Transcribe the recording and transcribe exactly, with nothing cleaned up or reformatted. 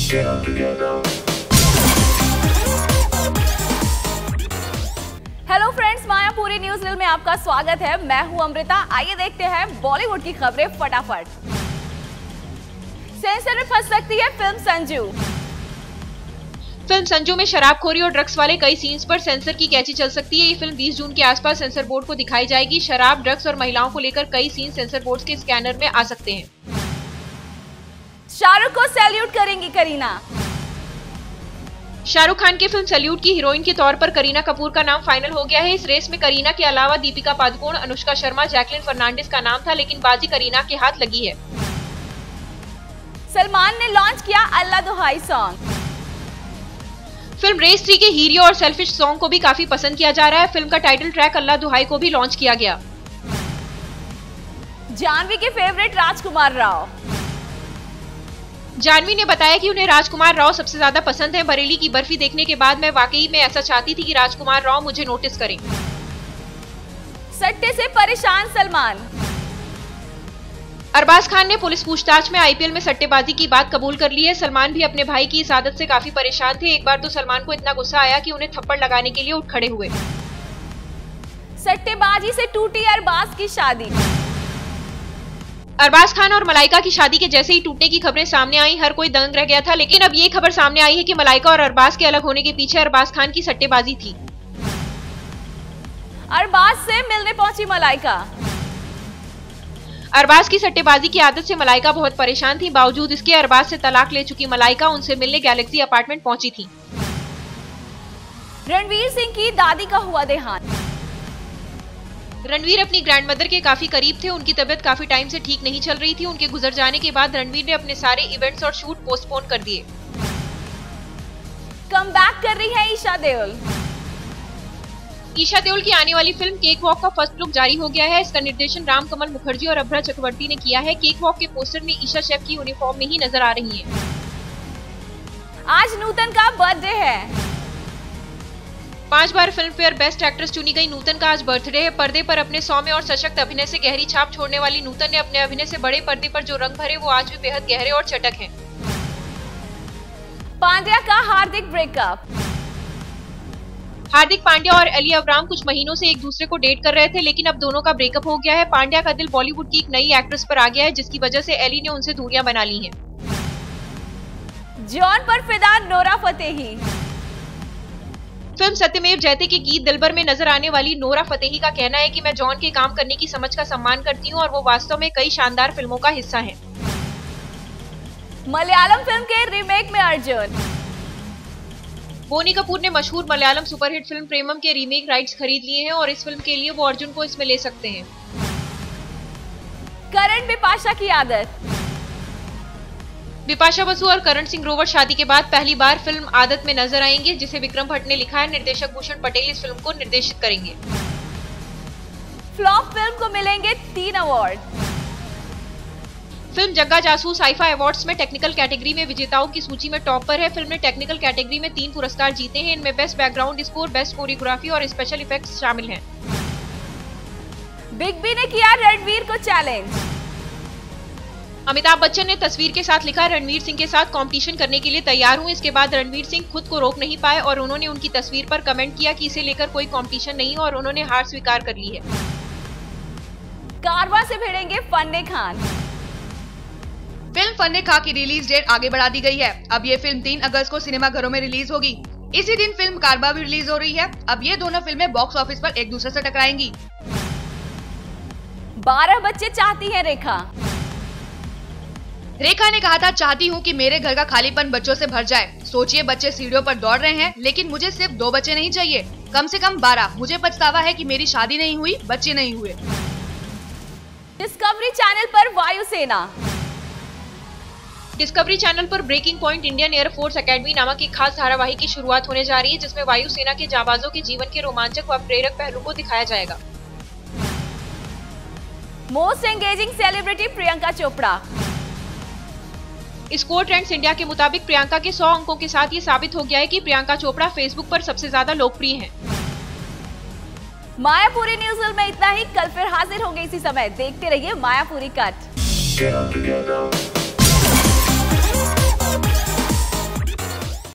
Hello friends, Mayapuri news reel में आपका स्वागत है। मैं हूं अमृता। आइए देखते हैं बॉलीवुड की खबरें फटाफट। सेंसर में फंस सकती है फिल्म संजू। फिल्म संजू में शराबखोरी और ड्रग्स वाले कई सीन्स पर सेंसर की कैची चल सकती है। ये फिल्म बीस जून के आसपास सेंसर बोर्ड को दिखाई जाएगी। शराब, ड्रग्स और महिलाओं को लेकर कई सीन सेंसर बोर्ड के स्कैनर में आ सकते हैं। शाहरुख को सैल्यूट करेंगी करीना। शाहरुख खान की फिल्म सैल्यूट की हीरोइन के तौर पर करीना कपूर का नाम फाइनल हो गया है। इस रेस में करीना के अलावा दीपिका पादुकोण, अनुष्का शर्मा, जैकलिन फर्नांडिस का नाम था, लेकिन बाजी करीना के हाथ लगी है। सलमान ने लॉन्च किया Allah Duhai song. Film race three के हीरो और सेल्फिश सॉन्ग को भी काफी पसंद किया जा रहा है। फिल्म का टाइटल ट्रैक अल्लाह दुहाई को भी लॉन्च किया गया। जानवी के फेवरेट राजकुमार राव। जानवी ने बताया कि उन्हें राजकुमार राव सबसे ज्यादा पसंद है। बरेली की बर्फी देखने के बाद मैं वाकई में ऐसा चाहती थी कि राजकुमार राव मुझे नोटिस करें। सट्टे से परेशान सलमान। अरबाज खान ने पुलिस पूछताछ में आईपीएल में सट्टेबाजी की बात कबूल कर ली है। सलमान भी अपने भाई की इस आदत से काफी परेशान थे। एक बार तो सलमान को इतना गुस्सा आया कि उन्हें थप्पड़ लगाने के लिए उठ खड़े हुए। सट्टेबाजी से टूटी अरबाज की शादी। अरबाज खान और मलाइका की शादी के जैसे ही टूटने की खबरें सामने आई, हर कोई दंग रह गया था। लेकिन अब ये खबर सामने आई है कि मलाइका और अरबाज के अलग होने के पीछे अरबाज खान की सट्टेबाजी थी। अरबाज से मिलने पहुंची मलाइका। अरबाज की सट्टेबाजी की आदत से मलाइका बहुत परेशान थी। बावजूद इसके अरबाज से तलाक ले चुकी मलाइका उनसे मिलने गैलेक्सी अपार्टमेंट पहुंची थी। रणवीर सिंह की दादी का हुआ देहांत। रणवीर अपनी ग्रैंडमदर के काफी करीब थे। उनकी तबीयत काफी टाइम से ठीक नहीं चल रही थी। उनके गुजर जाने के बाद रणवीर ने अपने सारे इवेंट्स और शूट पोस्टपोन कर दिए। कम बैक कर रही है ईशा देओल। ईशा देओल की आने वाली फिल्म केक वॉक का फर्स्ट लुक जारी हो गया है। इसका निर्देशन राम कमल मुखर्जी और अभ्रा चक्रवर्ती ने किया है। केक वॉक के पोस्टर में ईशा शेफ की यूनिफॉर्म में ही नजर आ रही है। आज नूतन का बर्थडे है। पांच बार फिल्म फेयर बेस्ट एक्ट्रेस चुनी गई नूतन का आज बर्थडे है। पर्दे पर अपने सौम्य और सशक्त अभिनय से गहरी छाप छोड़ने वाली नूतन ने अपने अभिनय से बड़े पर्दे पर जो रंग भरे वो आज भी बेहद गहरे और चटक हैं। पांड्या का हार्दिक ब्रेकअप। हार्दिक पांड्या और एली अवराम कुछ महीनों से एक दूसरे को डेट कर रहे थे, लेकिन अब दोनों का ब्रेकअप हो गया है। पांड्या का दिल बॉलीवुड की एक नई एक्ट्रेस पर आ गया है, जिसकी वजह से एली ने उनसे दूरियां बना ली हैं। जॉन पर फिदा नोरा फतेही। फिल्म सत्यमेव जयते के गीत दिलबर में नजर आने वाली नोरा फतेही का कहना है कि मैं जॉन के काम करने की समझ का सम्मान करती हूं और वो वास्तव में कई शानदार फिल्मों का हिस्सा हैं। मलयालम फिल्म के रीमेक में अर्जुन। बोनी कपूर ने मशहूर मलयालम सुपरहिट फिल्म प्रेमम के रीमेक राइट्स खरीद लिए हैं और इस फिल्म के लिए वो अर्जुन को इसमें ले सकते हैं। करण बिपाशा की आदत। बिपाशा बसु और करण सिंह ग्रोवर शादी के बाद पहली बार फिल्म आदत में नजर आएंगे, जिसे विक्रम भट्ट ने लिखा है। निर्देशक भूषण पटेल इस फिल्म को निर्देशित करेंगे। फ्लॉप फिल्म को मिलेंगे तीन award. Film Jagga Jasoos IIFA awards में टेक्निकल कैटेगरी में विजेताओं की सूची में टॉप पर है। फिल्म ने टेक्निकल कैटेगरी में तीन पुरस्कार जीते हैं। इनमें best background score, best choreography और स्पेशल इफेक्ट्स शामिल हैं। बिग बी ने किया रणवीर को चैलेंज। अमिताभ बच्चन ने तस्वीर के साथ लिखा, रणवीर सिंह के साथ कंपटीशन करने के लिए तैयार हूं। इसके बाद रणवीर सिंह खुद को रोक नहीं पाए और उन्होंने उनकी तस्वीर पर कमेंट किया कि इसे लेकर कोई कंपटीशन नहीं और उन्होंने हार स्वीकार कर ली है। कारवां से भिड़ेंगे फन्ने खान। फिल्म फन्ने खान की रिलीज डेट आगे बढ़ा दी गई है। अब ये फिल्म तीन अगस्त को सिनेमाघरों में रिलीज होगी। इसी दिन फिल्म कारवां भी रिलीज हो रही है। अब ये दोनों फिल्में बॉक्स ऑफिस पर एक दूसरे से टकराएंगी। बारह बच्चे चाहती है रेखा। रेखा ने कहा था, चाहती हूँ कि मेरे घर का खालीपन बच्चों से भर जाए। सोचिए, बच्चे सीढ़ियों पर दौड़ रहे हैं, लेकिन मुझे सिर्फ दो बच्चे नहीं चाहिए, कम से कम बारह। मुझे पछतावा है कि मेरी शादी नहीं हुई, बच्चे नहीं हुए। डिस्कवरी चैनल पर वायुसेना। डिस्कवरी चैनल पर breaking point Indian air force academy नामक एक खास धारावाहिक की शुरुआत होने जा रही है, जिसमें वायुसेना के जाबाजों के जीवन के रोमांचक व प्रेरक पहलू को दिखाया जाएगा। Most engaging celebrity Priyanka Chopra. Score trends India के मुताबिक प्रियंका के सौ अंकों के साथ ये साबित हो गया है कि प्रियंका चोपड़ा फेसबुक पर सबसे ज्यादा लोकप्रिय हैं। मायापुरी न्यूज में इतना ही। कल फिर हाजिर होंगे इसी समय। देखते रहिए मायापुरी कट।